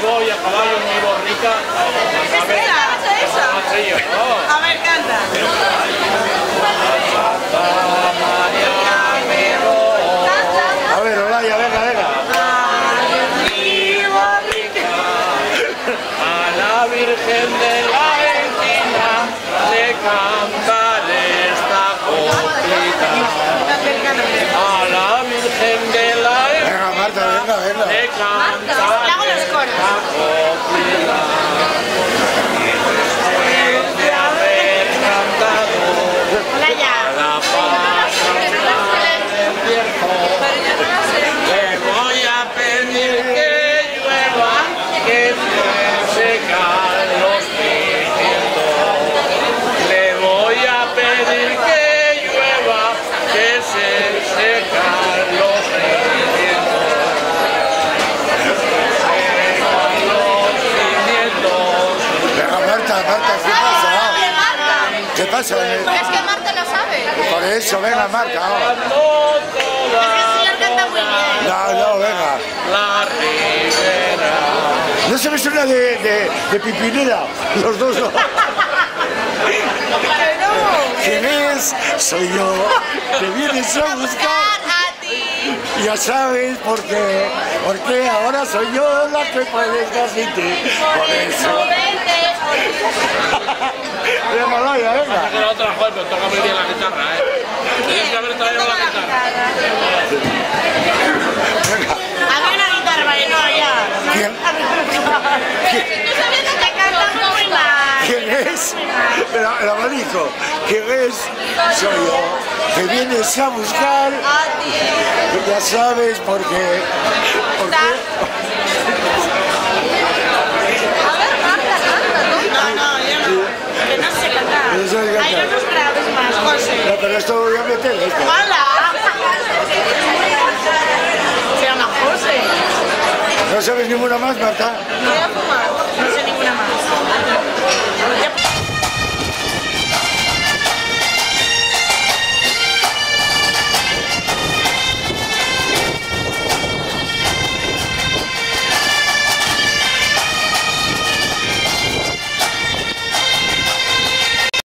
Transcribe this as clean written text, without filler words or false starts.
voy a caballo en mi borrica. A ver, canta. A ver, Olaya, venga, venga. A la Virgen de la Encina le cantaré esta coplita. A la Virgen de la Encina Venga, Marta, venga, venga. le cantaré esta coplita. Y después de haber cantado a la paz del viejo, le voy a pedir que llueva, que se secan los pimientos. Le voy a pedir que llueva, que se secan los pimientos. Secan los pimientos. Venga, Marta, Marta, ¿qué pasa? ¿Qué pasa? Es que Marta lo sabe. Por eso, venga, Marta. Ahora. Es que el señor canta muy bien. No, venga. La ribera. ¿No sabes una de Pimpinela? Los dos no. ¿Quién es? Soy yo. Te vienes a buscar. A ti. Ya sabes por qué. Porque ahora soy yo la que puedes transmitir. Por eso. Venga, Olaya, venga. Que la otra, joder, pero toca muy bien la guitarra, Tienes que haber traído la guitarra. Venga. Había una guitarra, vale, no, ya. ¿Quién? Tú sabes que canta muy mal. ¿Quién es? El abanico. ¿Quién es? Soy yo. Te vienes a buscar. A ti. Ya sabes por qué. ¿Por qué? A ver, Marta, canta, ¿no? No, yo no. Que no sé cantar. No sabes cantar. Hay unos graves más, José. No, pero esto voy a meter esto. ¡Hola! Se llama José. ¿No sabes ninguna más, Marta? Voy a fumar. No sé ninguna más.